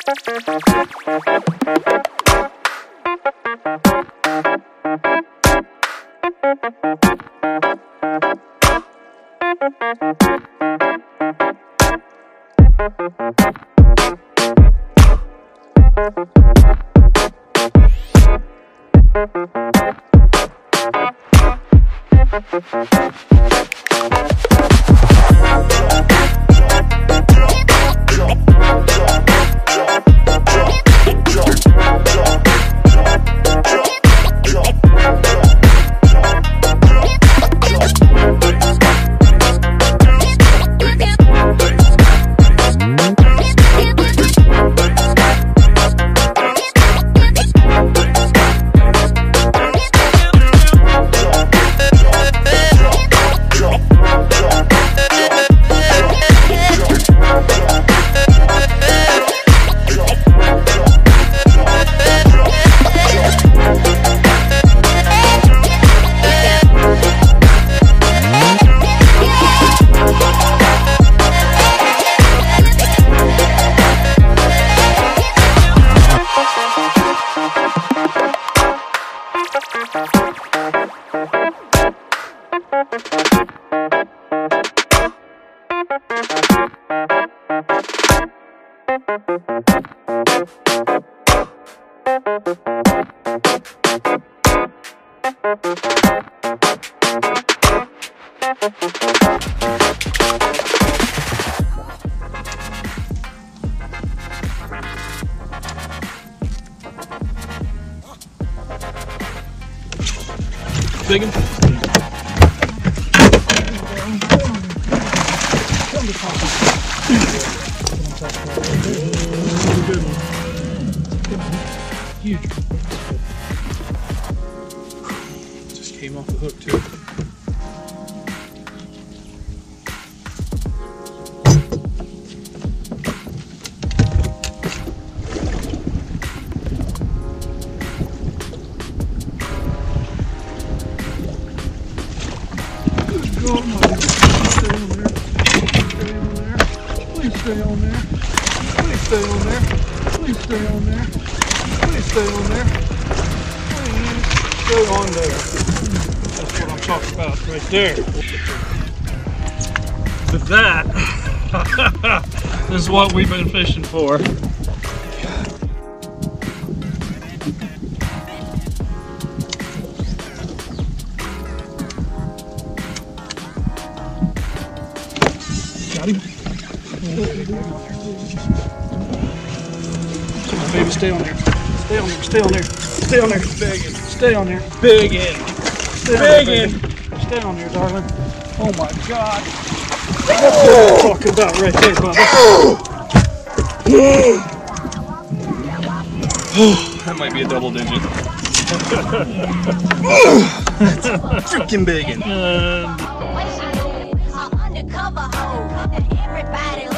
Big one. Huge. Just came off the hook too. Oh my God. Please stay on there. Please stay on there. Please stay on there. Please stay on there. Please stay on there. That's what I'm talking about right there. With that, this is what we've been fishing for. Got him. Come on, baby, stay on there. Stay on there. Stay on there. Stay on there. Biggin. Stay on there. Biggin. Biggin. Stay on there, darling. Oh my God. That's what I'm talking about right there, brother. That might be a double digit. Freaking biggin. Undercover hoe, everybody